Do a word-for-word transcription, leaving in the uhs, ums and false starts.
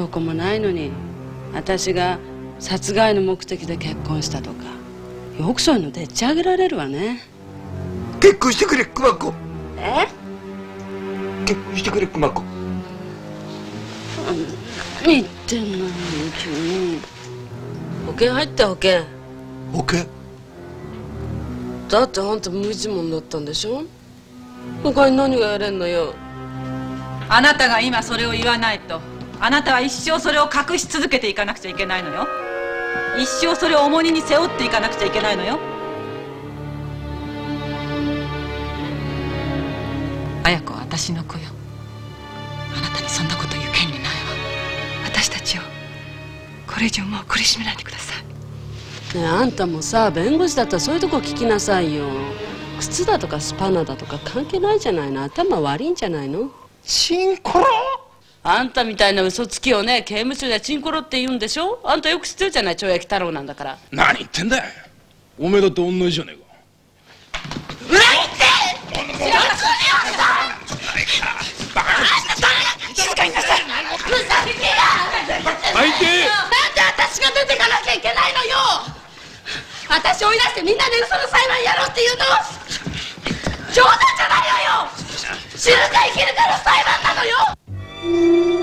証拠もないのに私が殺害の目的で結婚したとかよくそういうのでっち上げられるわね。 結婚してくれ熊子。 え結婚してくれ熊子。 何言ってんの急に。保険入った保険。 保険だってあんた無一文だったんでしょ。他に何がやれんのよ。 あなたが今それを言わないとあなたは一生それを隠し続けていかなくちゃいけないのよ。一生それを重荷に背負っていかなくちゃいけないのよ。綾子は私の子よ。あなたにそんなこと言う権利ないわ。 私たちをこれ以上もう苦しめないでください。 ねえあんたもさ弁護士だったらそういうとこ聞きなさいよ。靴だとかスパナだとか関係ないじゃないの。頭悪いんじゃないの。 チンコロ。 あんたみたいな嘘つきをね刑務所でチンコロって言うんでしょ。あんたよく知ってるじゃない。懲役太郎なんだから。 何言ってんだよ。おめえだって同じじゃねえか。 うらいって静かになさい。ふざけてや。 相手なんで私が出てかなきゃいけないのよ。私追い出してみんなで嘘の裁判やろうっていうの冗談じゃないわよ。死ぬか生きるかの裁判なのよ。